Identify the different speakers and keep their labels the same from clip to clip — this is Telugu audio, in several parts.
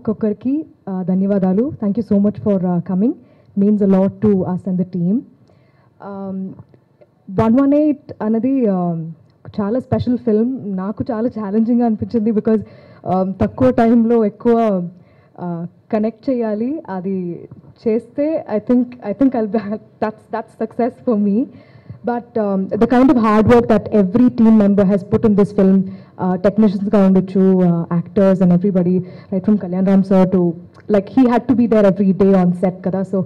Speaker 1: ఒక్కొక్కరికి ధన్యవాదాలు. Thank you so much for coming. Means a lot to us and the team. 118 అన్నది చాలా స్పెషల్ ఫిల్మ్. నాకు చాలా ఛాలెంజింగ్గా అనిపించింది బికాజ్ తక్కువ టైంలో ఎక్కువ కనెక్ట్ చేయాలి. అది చేస్తే I think that's success for me. But the kind of hard work that every team member has put in this film, technicians ga undochu, actors and everybody, right from Kalyan Ram sir to, like, he had to be there every day on set kada. So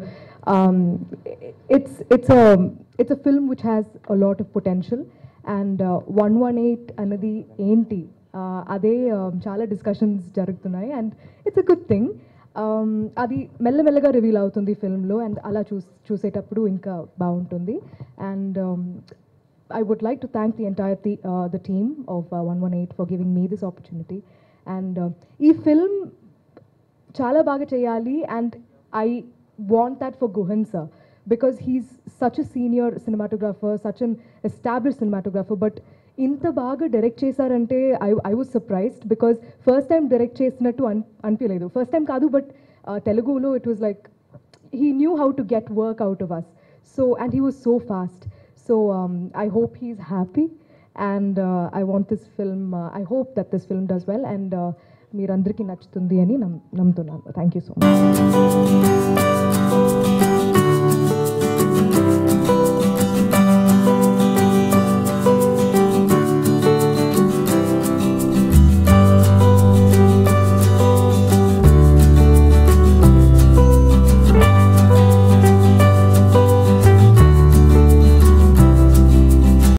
Speaker 1: it's a film which has a lot of potential. And 118 anadi enti ade చాలా డిస్కషన్స్ జరుగుతున్నాయి and it's a good thing. అది మెల్లమెల్లగా రివీల్ అవుతుంది ఫిల్మ్లో అండ్ అలా చూసేటప్పుడు ఇంకా బాగుంటుంది. And I would like to thank the entire the team of 118 for giving me this opportunity. And ఈ ఫిల్మ్ చాలా బాగా చేయాలి and I want that for Guhan sir because he's such a senior cinematographer, such an established cinematographer, but ఇంత బాగా డైరెక్ట్ చేశారంటే I was surprised because first time direct చేసినట్టు అనిపించలేదు. ఫస్ట్ టైం కాదు బట్ తెలుగులో it was like he knew how to get work out of us. So and he was so fast. So I hope he is happy and I want this film, I hope that this film does well and మీరందరికీ నచ్చుతుంది అని నమ్ముతున్నాను. Thank you so much.